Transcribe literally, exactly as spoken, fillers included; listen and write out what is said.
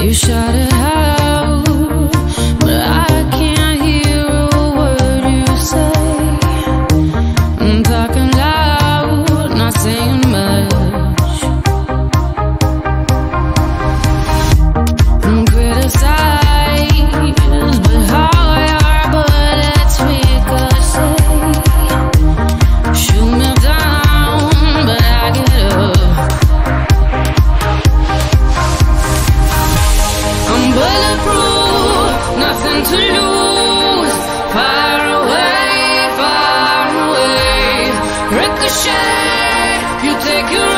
You shout it out, but I can't hear a word you say. I'm talking loud, not saying much. I'm criticized, but how your bullets ricochet. Shoot me down, but I get up. I'm bulletproof, nothing to lose. Far away, far away. Ricochet, you take your